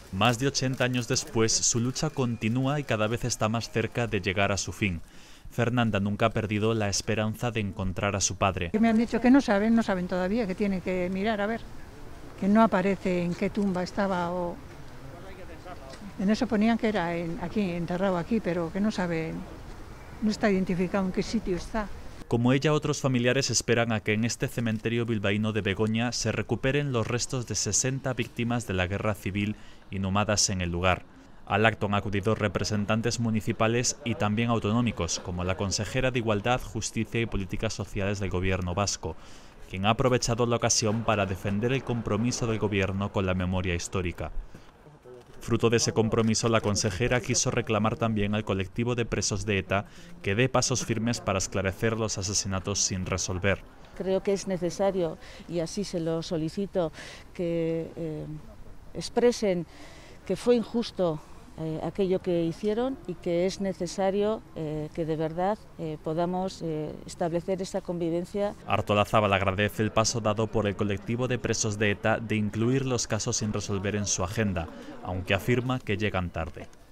Más de 80 años después, su lucha continúa y cada vez está más cerca de llegar a su fin. Fernanda nunca ha perdido la esperanza de encontrar a su padre. Me han dicho que no saben todavía, que tienen que mirar a ver, que no aparece en qué tumba estaba o... En eso ponían que era aquí, enterrado aquí, pero que no saben, no está identificado en qué sitio está. Como ella, otros familiares esperan a que en este cementerio bilbaíno de Begoña se recuperen los restos de 60 víctimas de la guerra civil inhumadas en el lugar. Al acto han acudido representantes municipales y también autonómicos, como la consejera de Igualdad, Justicia y Políticas Sociales del Gobierno vasco, quien ha aprovechado la ocasión para defender el compromiso del Gobierno con la memoria histórica. Fruto de ese compromiso, la consejera quiso reclamar también al colectivo de presos de ETA que dé pasos firmes para esclarecer los asesinatos sin resolver. Creo que es necesario, y así se lo solicito, que expresen que fue injusto aquello que hicieron y que es necesario que de verdad podamos establecer esa convivencia. Artolazabal agradece el paso dado por el colectivo de presos de ETA de incluir los casos sin resolver en su agenda, aunque afirma que llegan tarde.